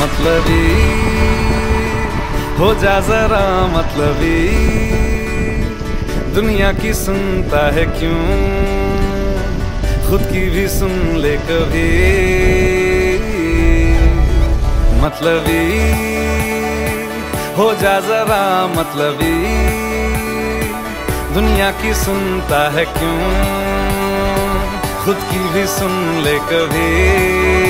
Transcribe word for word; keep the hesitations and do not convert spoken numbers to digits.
मतलबी हो जा जरा मतलबी, दुनिया की सुनता है क्यों, खुद की भी सुन ले कभी। मतलबी हो जा जरा मतलबी, दुनिया की सुनता है क्यों, खुद की भी सुन ले कभी।